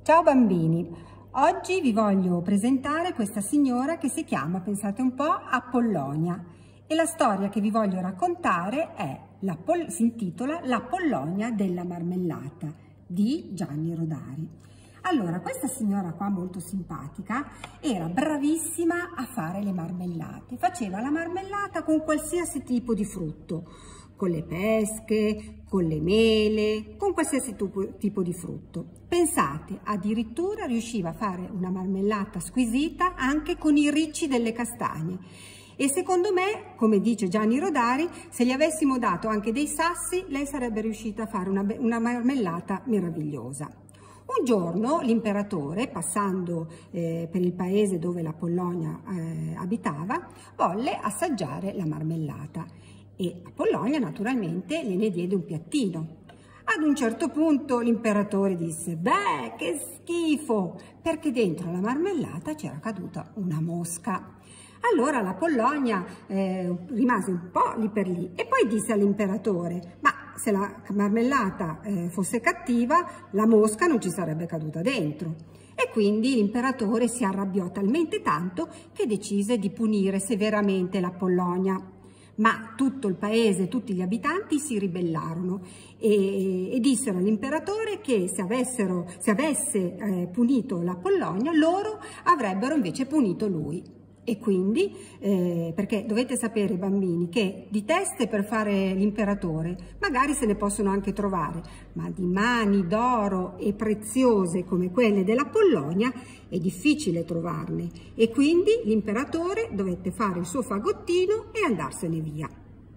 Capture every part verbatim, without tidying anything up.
Ciao bambini, oggi vi voglio presentare questa signora che si chiama, pensate un po', Apollonia, e la storia che vi voglio raccontare è la, si intitola L'Apollonia della marmellata di Gianni Rodari. Allora, questa signora qua molto simpatica era bravissima a fare le marmellate, faceva la marmellata con qualsiasi tipo di frutto, con le pesche, con le mele, con qualsiasi tipo di frutto. Pensate, addirittura riusciva a fare una marmellata squisita anche con i ricci delle castagne. E secondo me, come dice Gianni Rodari, se gli avessimo dato anche dei sassi, lei sarebbe riuscita a fare una, una marmellata meravigliosa. Un giorno l'imperatore, passando eh, per il paese dove l'Apollonia eh, abitava, volle assaggiare la marmellata. E Apollonia naturalmente gliene diede un piattino. Ad un certo punto l'imperatore disse: beh, che schifo, perché dentro la marmellata c'era caduta una mosca. Allora l'Apollonia eh, rimase un po' lì per lì e poi disse all'imperatore: ma se la marmellata eh, fosse cattiva, la mosca non ci sarebbe caduta dentro. E quindi l'imperatore si arrabbiò talmente tanto che decise di punire severamente l'Apollonia. Ma tutto il paese, tutti gli abitanti si ribellarono e, e dissero all'imperatore che se, avessero, se avesse eh, punito l'Apollonia, loro avrebbero invece punito lui. E quindi, eh, perché dovete sapere bambini che di teste per fare l'imperatore magari se ne possono anche trovare, ma di mani d'oro e preziose come quelle dell'Apollonia è difficile trovarne. E quindi l'imperatore dovette fare il suo fagottino e andarsene via.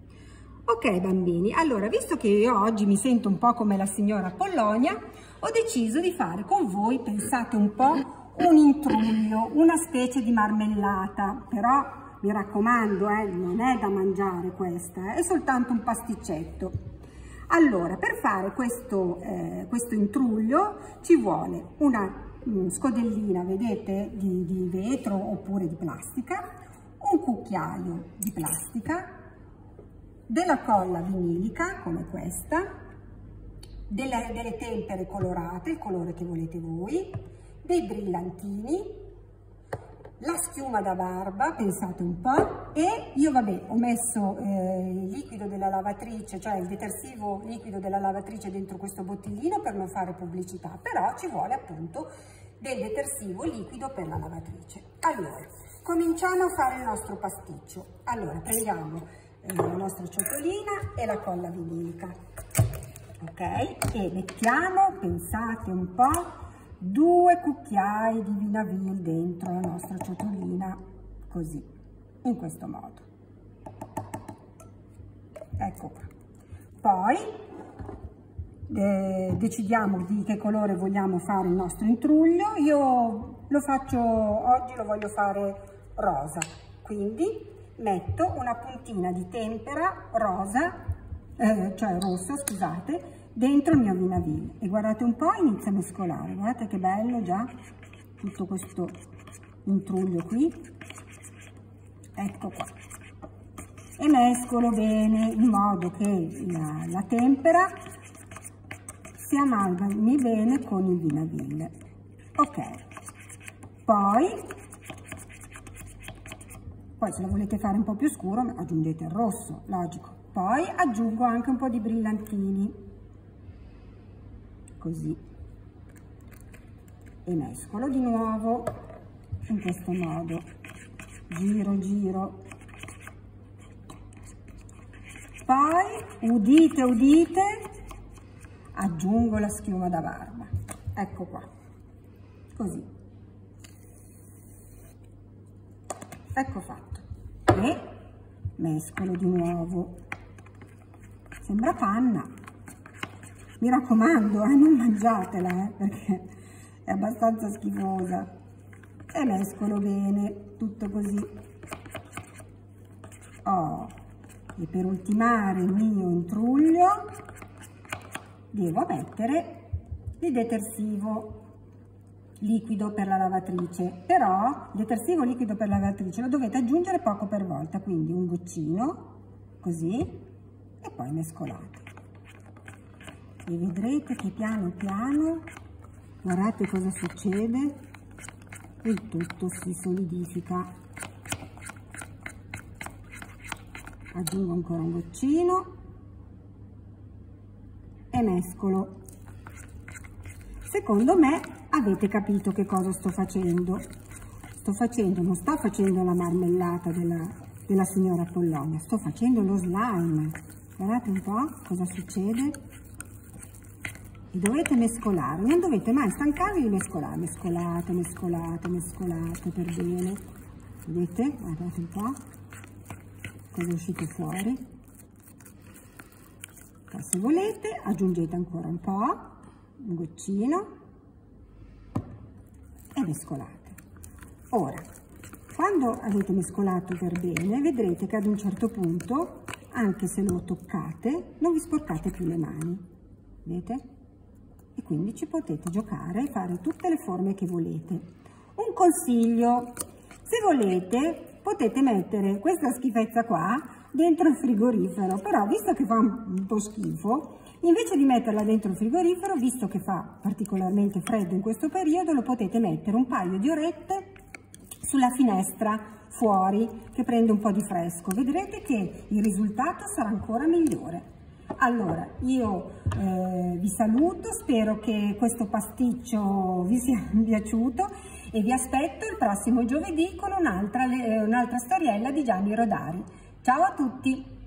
Ok bambini, allora visto che io oggi mi sento un po' come la signora Apollonia, ho deciso di fare con voi, pensate un po', un intruglio, una specie di marmellata, però mi raccomando, eh, non è da mangiare questa, è soltanto un pasticcetto. Allora, per fare questo, eh, questo intruglio ci vuole una um, scodellina, vedete, di, di vetro oppure di plastica, un cucchiaio di plastica, della colla vinilica come questa, delle, delle tempere colorate, il colore che volete voi, dei brillantini, la schiuma da barba, pensate un po', e io vabbè ho messo eh, il liquido della lavatrice, cioè il detersivo liquido della lavatrice dentro questo bottiglino per non fare pubblicità, però ci vuole appunto del detersivo liquido per la lavatrice. Allora, cominciamo a fare il nostro pasticcio. Allora, prendiamo eh, la nostra ciotolina e la colla vinilica, ok? E mettiamo, pensate un po', due cucchiai di Vinavil dentro la nostra ciotolina, così, in questo modo. Ecco qua. Poi eh, decidiamo di che colore vogliamo fare il nostro intruglio. Io lo faccio, oggi lo voglio fare rosa, quindi metto una puntina di tempera rosa, eh, cioè rossa, scusate, dentro il mio Vinavil e guardate un po', inizia a mescolare, guardate che bello già tutto questo intruglio qui, ecco qua, e mescolo bene in modo che la, la tempera si amalgami bene con il Vinavil. Ok, poi poi se lo volete fare un po' più scuro aggiungete il rosso, logico. Poi aggiungo anche un po' di brillantini, così, e mescolo di nuovo in questo modo, giro giro, poi udite udite aggiungo la schiuma da barba, ecco qua, così, ecco fatto, e mescolo di nuovo, sembra panna. Mi raccomando, eh, non mangiatela, eh, perché è abbastanza schifosa. E mescolo bene, tutto così. Oh, e per ultimare il mio intruglio devo mettere il detersivo liquido per la lavatrice. Però il detersivo liquido per la lavatrice lo dovete aggiungere poco per volta, quindi un goccino, così, e poi mescolate. E vedrete che piano piano Guardate cosa succede, il tutto si solidifica. Aggiungo ancora un goccino e mescolo. Secondo me avete capito che cosa sto facendo. Sto facendo, non sto facendo la marmellata della, della signora Apollonia, sto facendo lo slime. Guardate un po' cosa succede. E dovete mescolare, non dovete mai stancarvi di mescolare. Mescolate, mescolate, mescolate per bene. Vedete? Guardate un po' cosa è uscito fuori. Poi se volete aggiungete ancora un po', un goccino e mescolate. Ora, quando avete mescolato per bene, vedrete che ad un certo punto, anche se lo toccate, non vi sporcate più le mani, vedete? E quindi ci potete giocare e fare tutte le forme che volete. Un consiglio, se volete, potete mettere questa schifezza qua dentro il frigorifero, però visto che fa un po' schifo, invece di metterla dentro il frigorifero, visto che fa particolarmente freddo in questo periodo, lo potete mettere un paio di orette sulla finestra fuori, che prende un po' di fresco. Vedrete che il risultato sarà ancora migliore. Allora, io eh, vi saluto, spero che questo pasticcio vi sia piaciuto e vi aspetto il prossimo giovedì con un'altra un'altra storiella di Gianni Rodari. Ciao a tutti!